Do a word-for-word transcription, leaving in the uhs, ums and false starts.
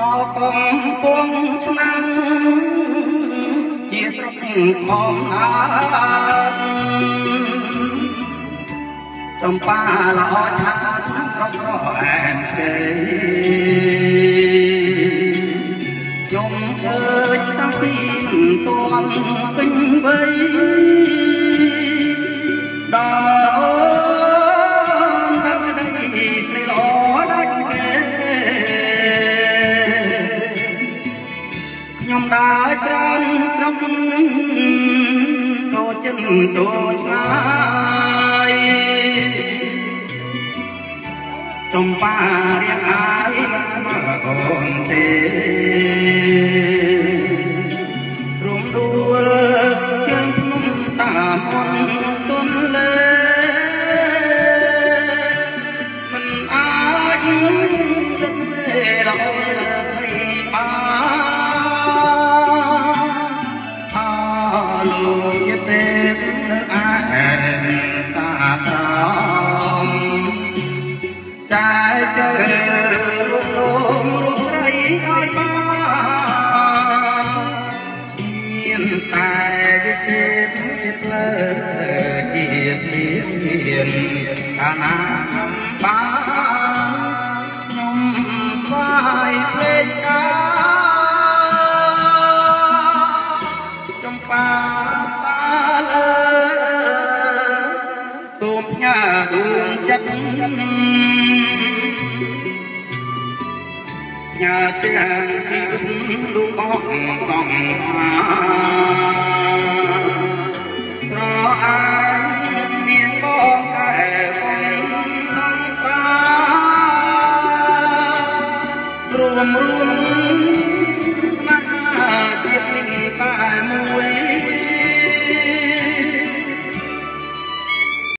កំពុងឆ្នាំជាស្រុកផងណាចំប៉ាល្អឆានរករអែមជ័យខ្ញុំឃើញតាំងពីទាន់ពេញវ័យដល់តែដីព្រៃល្អដាច់គេខ្ញុំដើរច្រើនស្រុកចូលចិនចូលឆ្ងាយចំប៉ារៀងអាយស្មើកូនទេរួមដួលជើងភ្នំតាមអនទុនលេមិនអាចទឹកពេលអើយបានអលោកយទេនៅអានតាត្រង់ចាយទៅរូបលោមរូបត្រីឲ្យបានមានតែវិទេចិត្តលើជាស្លៀកមានអាណាបានខ្ញុំស្វាយភ្លេចកាចំប៉ាតាលើទូមផ្ញើដួងចិត្តញ៉ាទាំងជីវិតលូកអងសងហាប្រអានមានបងតែបងសង្សាររួមរួម